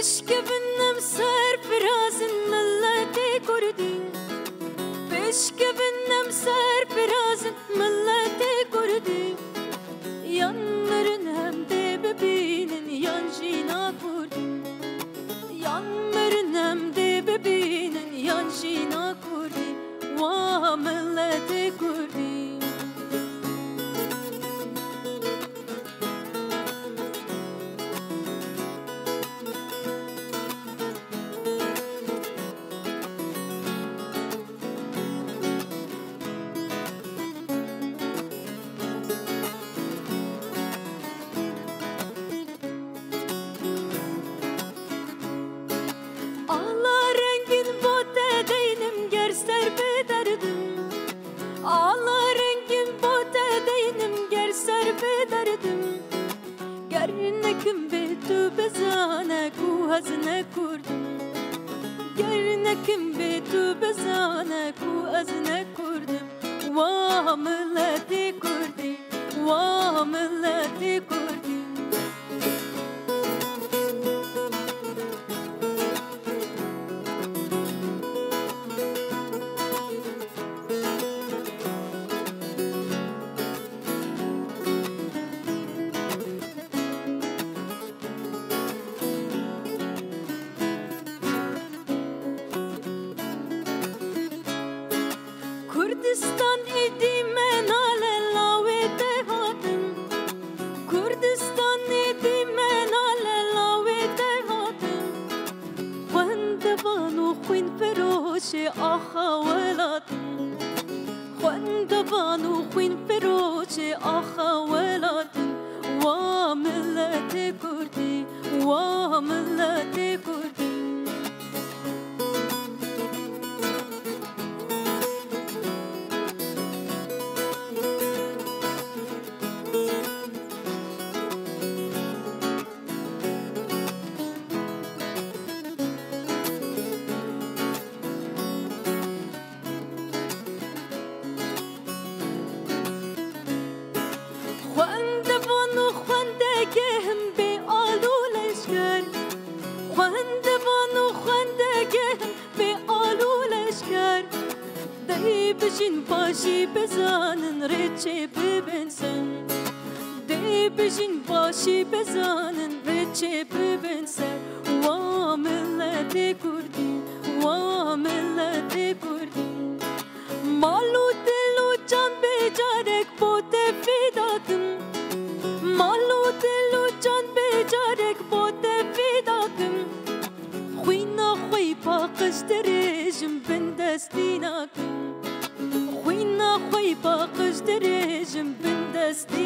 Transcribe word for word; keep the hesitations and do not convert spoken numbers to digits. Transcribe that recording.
بشکبنم سرفراز ملت کردی بشکبنم سرفراز ملت کردی yan مرن هم ده ببینن yan جینا کردی yan مرن هم ده ببینن yan جینا کردی و ملت کردی Gerneküm betu bezane ku hazne kurdum Gerneküm betu bezane ku hazne kurdum Va milleti kurdi Va milleti kurdi Kurdistan idime nale lavete hatim Kurdistan idime nale lavete hatim Khwanda banu khwin feroche akha welatim Khwanda banu khwin feroche akha welatim Wa milleti kurdi Wa milleti kurdi Bejin başı bezanın reçe bebensen De bejin başı bezanın reçe bebensen Va milleti kurdi Va milleti kurdi Malu delu can becarek bote fidakim Malu delu can becarek bote fidakim Khwina khwi paqış derejim ben destinakim خوینا خوی با قش درجم بندستی